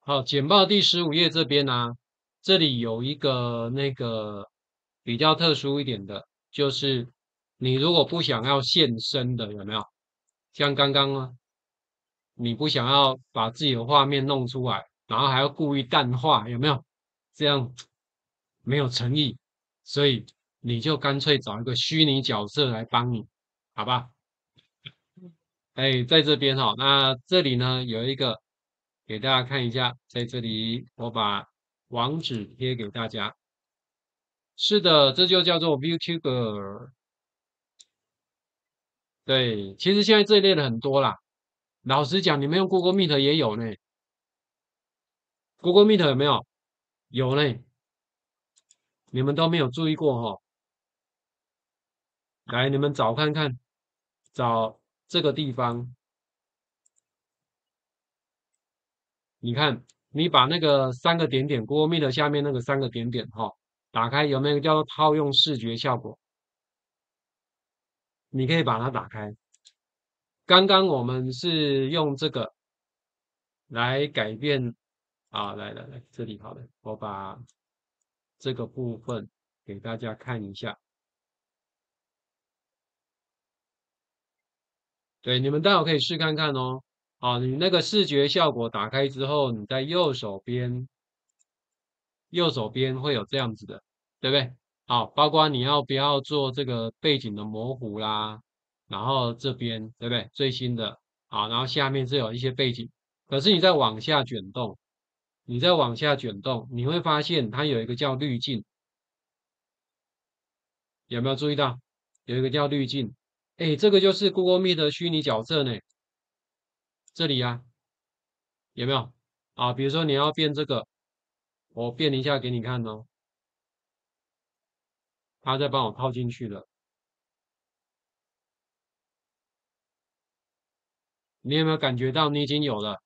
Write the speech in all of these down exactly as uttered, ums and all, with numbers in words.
好，简报第十五页这边啊，这里有一个那个比较特殊一点的，就是你如果不想要现身的，有没有？像刚刚呢，你不想要把自己的画面弄出来，然后还要故意淡化，有没有？这样没有诚意，所以你就干脆找一个虚拟角色来帮你，好吧？哎，在这边哈，那这里呢有一个给大家看一下，在这里我把网址贴给大家。是的，这就叫做 VTuber。对，其实现在这一类的很多啦。老实讲，你们用 Google Meet 也有呢。Google Meet 有没有？有呢，你们都没有注意过哈。来，你们找看看，找这个地方，你看，你把那个三个点点 Google Meet 下面那个三个点点哈，打开，有没有叫做套用视觉效果？你可以把它打开。刚刚我们是用这个来改变啊，来来来，这里好了，我把这个部分给大家看一下。对，你们待会可以试看看哦。好，你那个视觉效果打开之后，你在右手边，右手边会有这样子的，对不对？好，包括你要不要做这个背景的模糊啦，然后这边对不对？最新的，好，然后下面是有一些背景，可是你再往下卷动，你再往下卷动，你会发现它有一个叫滤镜，有没有注意到？有一个叫滤镜，哎，这个就是 Google Meet 的虚拟角色呢，这里啊，有没有？啊，比如说你要变这个，我变一下给你看哦，它再帮我套进去了，你有没有感觉到你已经有了？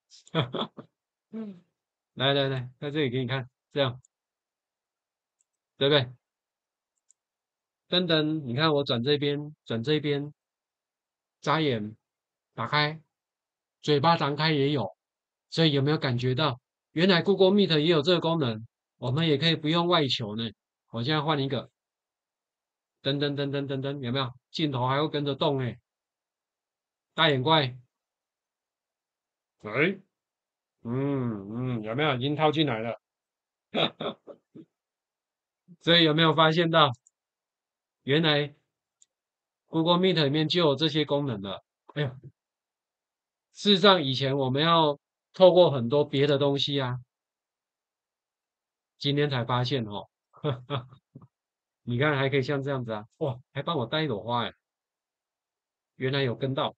来来来，在这里给你看，这样对不对？噔噔，你看我转这边，转这边，眨眼，打开，嘴巴张开也有，所以有没有感觉到，原来 Google Meet 也有这个功能，我们也可以不用外求呢。我现在换一个，噔噔噔噔噔噔，有没有？镜头还会跟着动哎，大眼怪，哎，嗯嗯，有没有已经套进来了？所以有没有发现到，原来 Google Meet 里面就有这些功能了？哎呦，事实上以前我们要透过很多别的东西啊，今天才发现哦。你看还可以像这样子啊，哇，还帮我带一朵花哎，原来有跟到。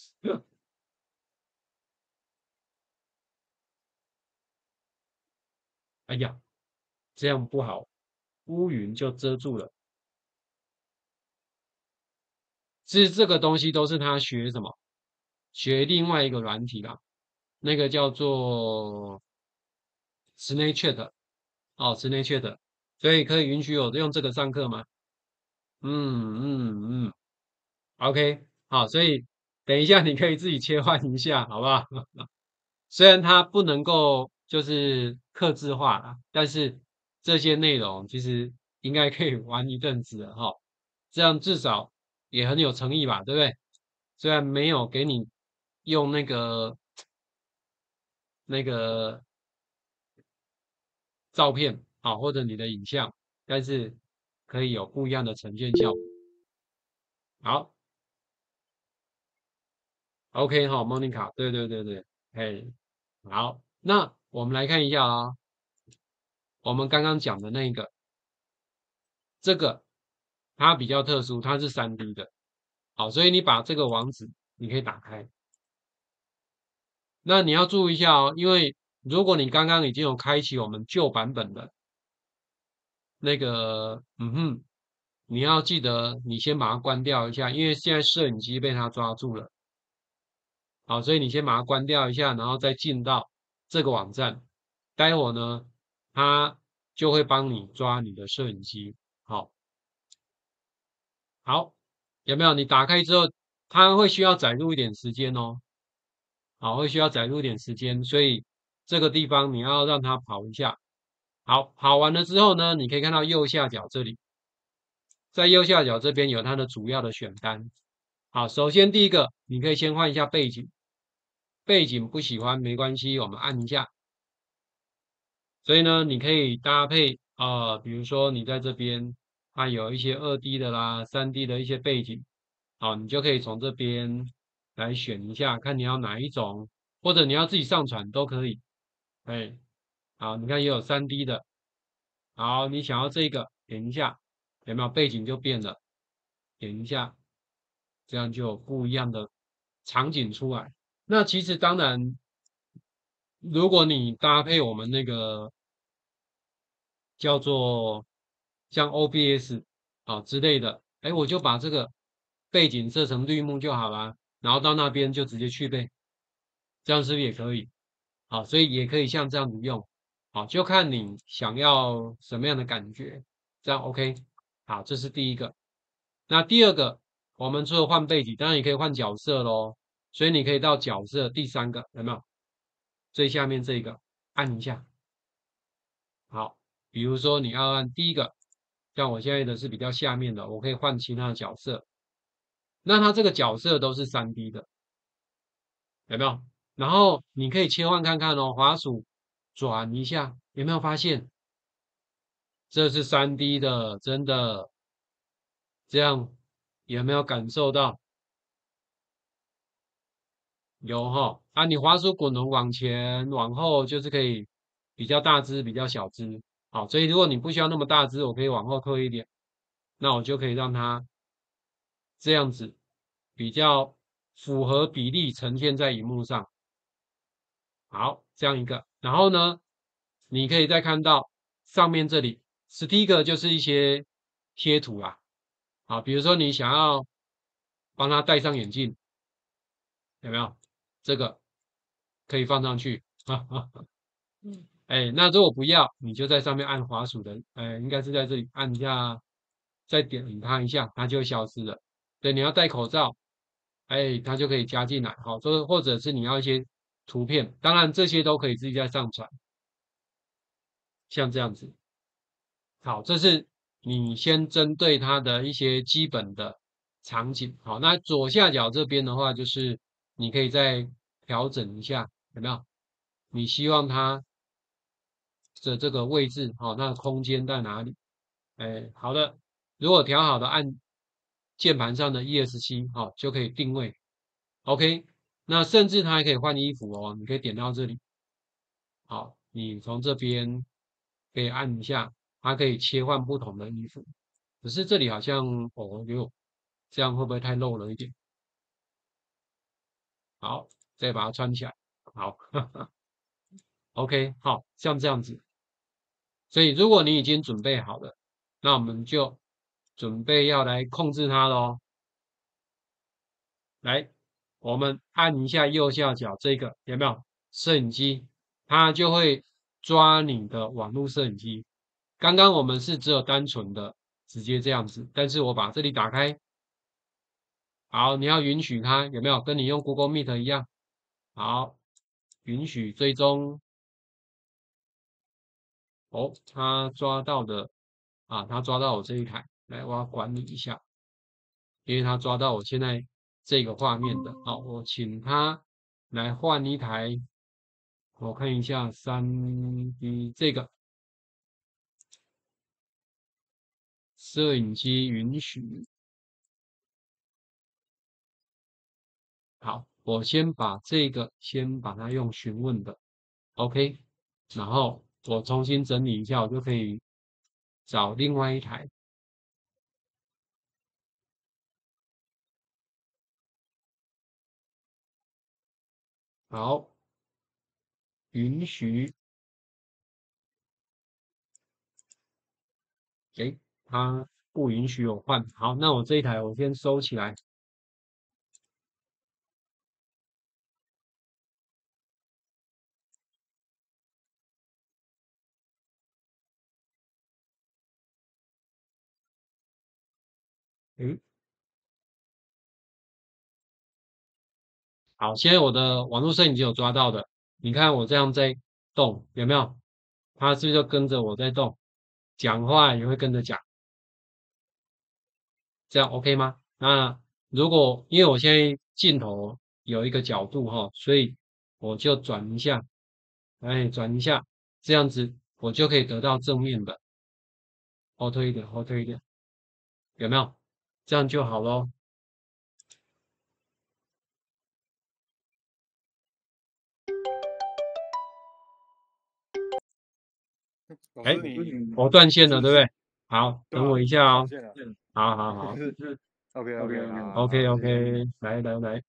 哎呀，这样不好，乌云就遮住了。其实这个东西都是他学什么？学另外一个软体啦，那个叫做 Snapchat 哦，Snapchat，所以可以允许我用这个上课吗？嗯嗯嗯，OK，好，所以等一下你可以自己切换一下，好不好？虽然它不能够就是客制化啦，但是这些内容其实应该可以玩一阵子了哈，这样至少也很有诚意吧，对不对？虽然没有给你用那个那个照片啊，或者你的影像，但是可以有不一样的呈现效果。好，OK 哈，Monica，对对对对，嘿，好，那我们来看一下啊，我们刚刚讲的那个，这个它比较特殊，它是 三 D 的，好，所以你把这个网址你可以打开，那你要注意一下哦，因为如果你刚刚已经有开启我们旧版本的那个，嗯哼，你要记得你先把它关掉一下，因为现在摄影机被它抓住了，好，所以你先把它关掉一下，然后再进到这个网站，待会儿呢，它就会帮你抓你的摄影机，好，好，有没有？你打开之后，它会需要载入一点时间哦，好，会需要载入一点时间，所以这个地方你要让它跑一下。好，跑完了之后呢，你可以看到右下角这里，在右下角这边有它的主要的选单。好，首先第一个，你可以先换一下背景，背景不喜欢没关系，我们按一下。所以呢，你可以搭配啊、呃比如说你在这边，它有一些二 D 的啦、三 D 的一些背景，好，你就可以从这边来选一下，看你要哪一种，或者你要自己上传都可以。哎，好，你看也有三 D 的，好，你想要这个，点一下，有没有背景就变了？点一下，这样就有不一样的场景出来。那其实当然，如果你搭配我们那个叫做像 O B S 啊之类的，哎，我就把这个背景设成绿幕就好啦，然后到那边就直接去背，这样是不是也可以？好，所以也可以像这样子用，好，就看你想要什么样的感觉，这样 OK。好，这是第一个。那第二个，我们除了换背景，当然也可以换角色咯，所以你可以到角色第三个，有没有？最下面这个按一下。好，比如说你要按第一个，像我现在的是比较下面的，我可以换其他的角色。那它这个角色都是三 D 的，有没有？然后你可以切换看看哦，滑鼠转一下，有没有发现这是三 D 的？真的，这样有没有感受到？有哈，啊，你滑鼠滚轮往前往后就是可以比较大只，比较小只。好，所以如果你不需要那么大只，我可以往后退一点，那我就可以让它这样子比较符合比例呈现在荧幕上。好，这样一个，然后呢，你可以再看到上面这里，sticker 就是一些贴图啦。啊，比如说你想要帮他戴上眼镜，有没有？这个可以放上去。哈哈。哎，那如果不要，你就在上面按滑鼠的，哎，应该是在这里按一下，再点它一下，它就会消失了。对，你要戴口罩，哎，它就可以加进来。好，或或者是你要一些图片，当然这些都可以自己再上传，像这样子。好，这是你先针对它的一些基本的场景。好，那左下角这边的话，就是你可以再调整一下，有没有？你希望它的这个位置，好，那空间在哪里？哎，好的，如果调好的，按键盘上的 E S C，好，就可以定位。OK，那甚至它还可以换衣服哦，你可以点到这里，好，你从这边可以按一下，它可以切换不同的衣服。可是这里好像哦哟，这样会不会太露了一点？好，再把它穿起来。好，OK，好，像这样子。所以如果你已经准备好了，那我们就准备要来控制它喽。来，我们按一下右下角这个，有没有？摄影机，它就会抓你的网络摄影机。刚刚我们是只有单纯的直接这样子，但是我把这里打开，好，你要允许它，有没有？跟你用 Google Meet 一样。好，允许追踪。哦，他抓到的啊，他抓到我这一台，来，我要管理一下，因为他抓到我现在这个画面的，好，我请他来换一台，我看一下三 D 这个摄影机允许，好，我先把这个先把它用询问的，OK，然后我重新整理一下，我就可以找另外一台，好，允许。诶，它不允许我换。好，那我这一台我先收起来。诶，好，现在我的网络摄影机有抓到的。你看我这样在动，有没有？它是不是就跟着我在动？讲话也会跟着讲，这样 OK 吗？那如果因为我现在镜头有一个角度哈，所以我就转一下，哎，转一下，这样子我就可以得到正面的，后退一点，后退一点，有没有？这样就好咯。哎， 老师你我断线了， 是对不对？好，等我对吧？ 一下哦。 断线了。 好好好是 OK OK 好好 ，OK 好，谢谢。 OK，来来来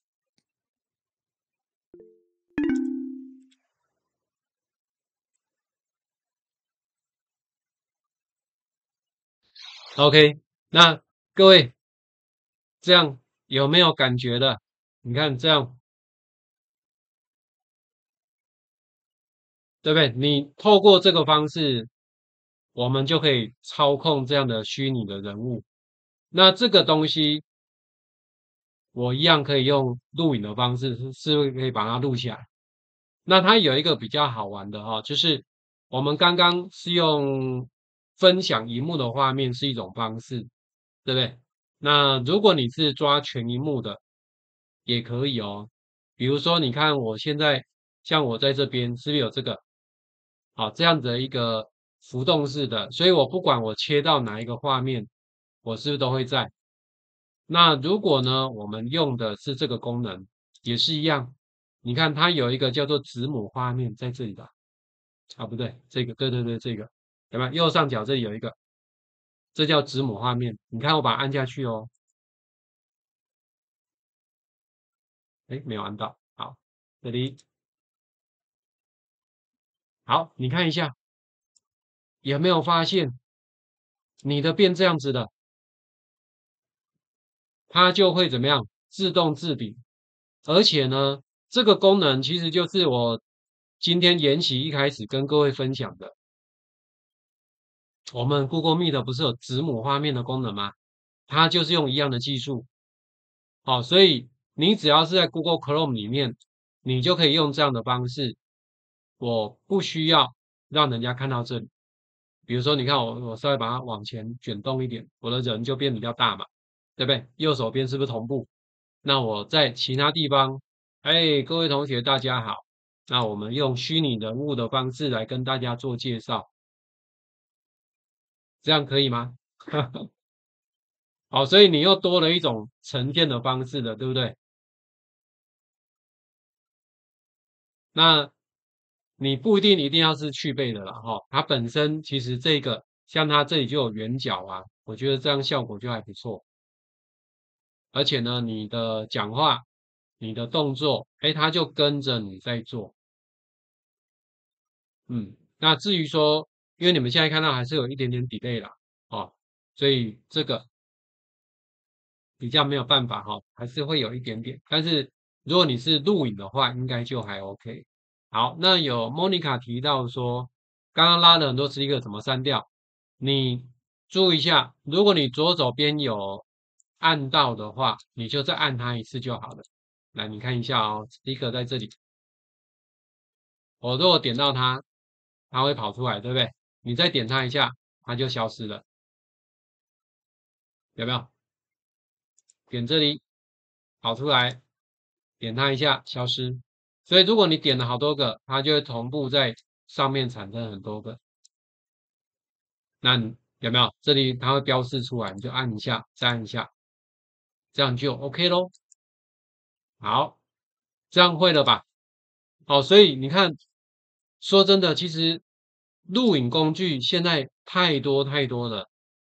，OK，那各位这样有没有感觉的？你看这样，对不对？你透过这个方式，我们就可以操控这样的虚拟的人物。那这个东西，我一样可以用录影的方式，是是不是可以把它录下来？那它有一个比较好玩的哈，就是我们刚刚是用分享荧幕的画面是一种方式，对不对？那如果你是抓全荧幕的，也可以哦。比如说，你看我现在像我在这边是不是有这个好这样子的一个浮动式的？所以我不管我切到哪一个画面，我是不是都会在？那如果呢，我们用的是这个功能，也是一样。你看它有一个叫做子母画面在这里的啊，不对，这个，对对对，这个有没有？右上角这里有一个，这叫子母画面。你看我把它按下去哦，哎，没有按到。好，这里好，你看一下，有没有发现你的变这样子的，它就会怎么样？自动置顶。而且呢，这个功能其实就是我今天研习一开始跟各位分享的。我们 Google Meet 不是有子母画面的功能吗？它就是用一样的技术。好，所以你只要是在 Google Chrome 里面，你就可以用这样的方式。我不需要让人家看到这里。比如说，你看我，我稍微把它往前卷动一点，我的人就变比较大嘛，对不对？右手边是不是同步？那我在其他地方，哎，各位同学大家好，那我们用虚拟人物的方式来跟大家做介绍，这样可以吗？好，所以你又多了一种呈现的方式了，对不对？那你不一定一定要是去背的了哈，它本身其实这个像它这里就有圆角啊，我觉得这样效果就还不错。而且呢，你的讲话、你的动作，哎，它就跟着你在做。嗯，那至于说，因为你们现在看到还是有一点点 delay 啦，哦，所以这个比较没有办法哈，还是会有一点点。但是如果你是录影的话，应该就还 OK。好，那有 Monica 提到说，刚刚拉了很多是一个怎么删掉？你注意一下，如果你左手边有按到的话，你就再按它一次就好了。来，你看一下哦，一个在这里，我如果点到它，它会跑出来，对不对？你再点它一下，它就消失了，有没有？点这里跑出来，点它一下消失。所以如果你点了好多个，它就会同步在上面产生很多个。那你有没有？这里它会标示出来，你就按一下，再按一下，这样就 OK 咯。好，这样会了吧？好，所以你看，说真的，其实录影工具现在太多太多了。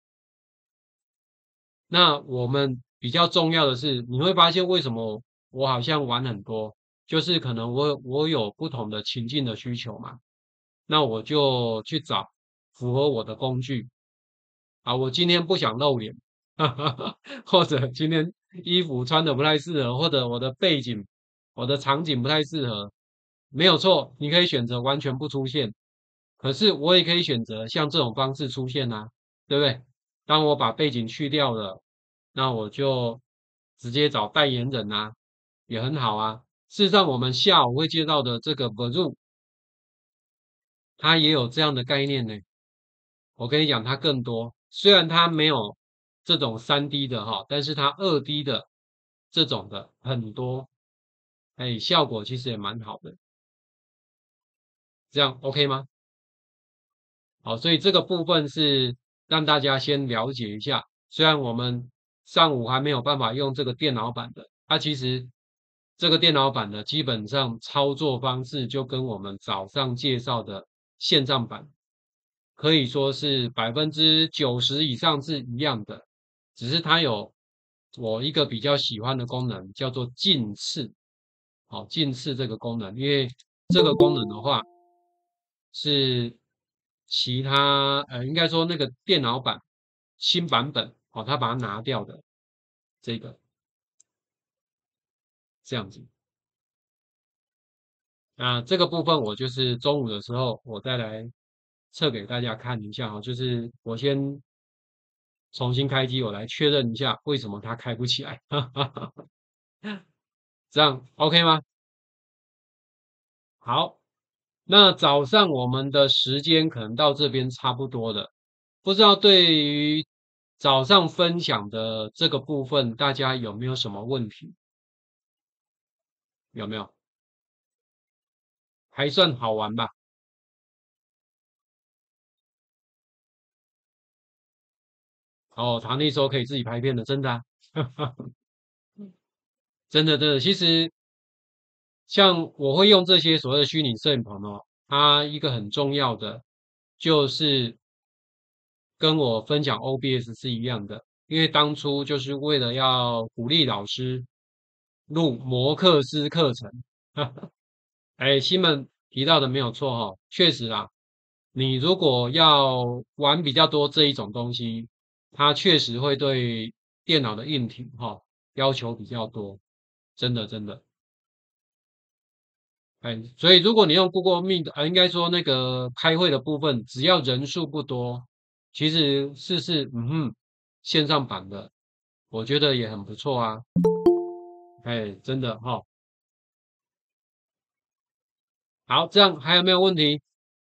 那我们比较重要的是，你会发现为什么我好像玩很多，就是可能我我有不同的情境的需求嘛，那我就去找符合我的工具啊。我今天不想露脸，或者今天衣服穿的不太适合，或者我的背景、我的场景不太适合，没有错，你可以选择完全不出现，可是我也可以选择像这种方式出现啊，对不对？当我把背景去掉了，那我就直接找代言人啊，也很好啊。事实上，我们下午会介绍的这个 Vero 它也有这样的概念呢。我跟你讲，它更多，虽然它没有这种 三 D 的哈，但是它 二 D 的这种的很多，哎，效果其实也蛮好的。这样 OK 吗？好，所以这个部分是让大家先了解一下。虽然我们上午还没有办法用这个电脑版的，它其实这个电脑版的基本上操作方式就跟我们早上介绍的线上版可以说是百分之九十以上是一样的，只是它有我一个比较喜欢的功能，叫做近似。好，近似这个功能，因为这个功能的话是其他呃，应该说那个电脑版新版本哦，它把它拿掉的这个这样子。那这个部分我就是中午的时候我再来测给大家看一下哈，就是我先重新开机，我来确认一下为什么它开不起来，这样 OK 吗？好，那早上我们的时间可能到这边差不多了，不知道对于早上分享的这个部分，大家有没有什么问题？有没有？还算好玩吧？哦，他那时候可以自己拍片的，真的啊，真的真的。其实像我会用这些所谓的虚拟摄影棚哦，它一个很重要的就是跟我分享 O B S 是一样的，因为当初就是为了要鼓励老师录摩克斯课程。哎，西门提到的没有错哈，确实啦，你如果要玩比较多这一种东西，它确实会对电脑的硬体哈要求比较多，真的真的。哎，所以如果你用 Google Meet，呃，应该说那个开会的部分，只要人数不多，其实试试，嗯哼，线上版的，我觉得也很不错啊。哎，真的哈。好，这样还有没有问题？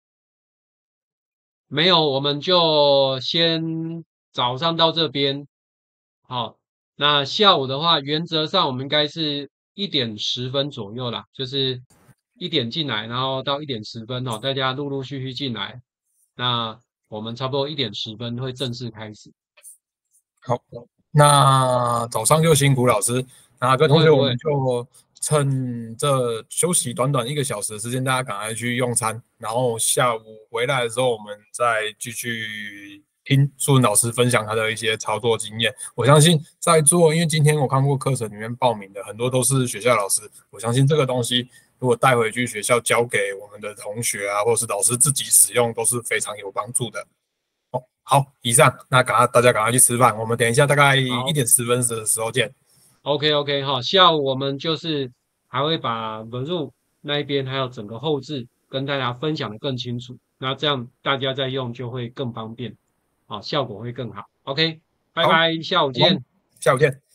没有，我们就先早上到这边。好，那下午的话，原则上我们应该是一点十分左右啦，就是一点进来，然后到一点十分哦，大家陆陆续续进来。那我们差不多一点十分会正式开始。 好，那早上就辛苦老师，那各位同学我们不会不会， 就趁这休息短短一个小时的时间，大家赶快去用餐，然后下午回来的时候，我们再继续听苏文老师分享他的一些操作经验。我相信在座，因为今天我看过课程里面报名的很多都是学校老师，我相信这个东西如果带回去学校教给我们的同学啊，或是老师自己使用，都是非常有帮助的。哦，好，以上，那赶快大家赶快去吃饭，我们等一下大概一好点十分的时候见。 ，OK OK 哈，下午我们就是还会把文入那一边还有整个后置跟大家分享的更清楚，那这样大家在用就会更方便，啊，效果会更好。OK，拜好， 拜，下午我们见。 下午见。